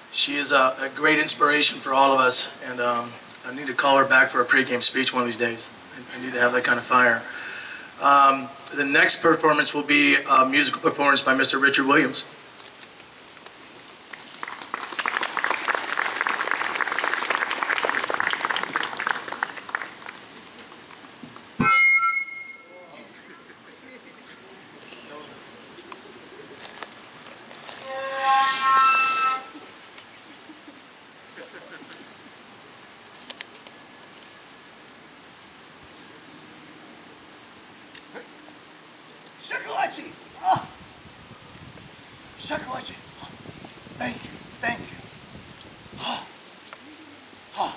She is a great inspiration for all of us, and I need to call her back for a pregame speech one of these days. I need to have that kind of fire. The next performance will be a musical performance by Mr. Richard Williams. Shakalachi! Oh. Shakalachi! Thank you, thank you. Oh. Oh.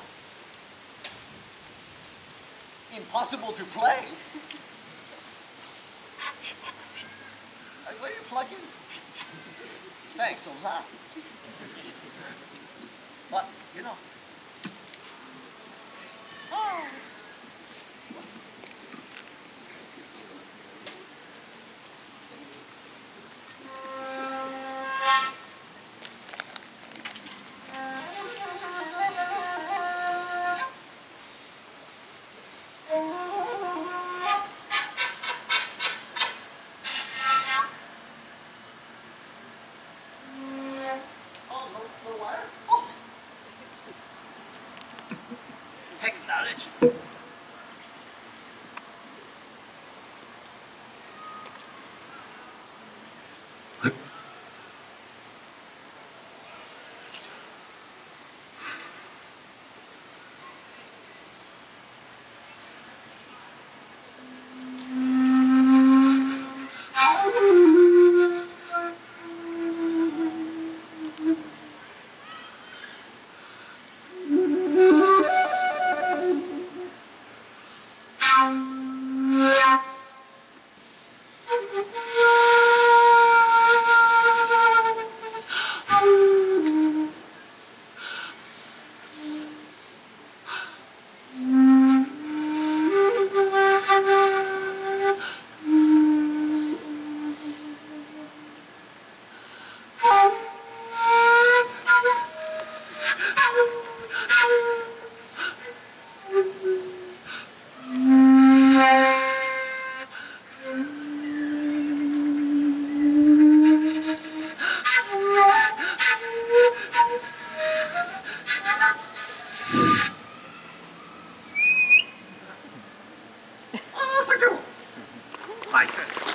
Impossible to play. What are you plugging? Thanks a lot. But, you know. Oh. Technology. Like this.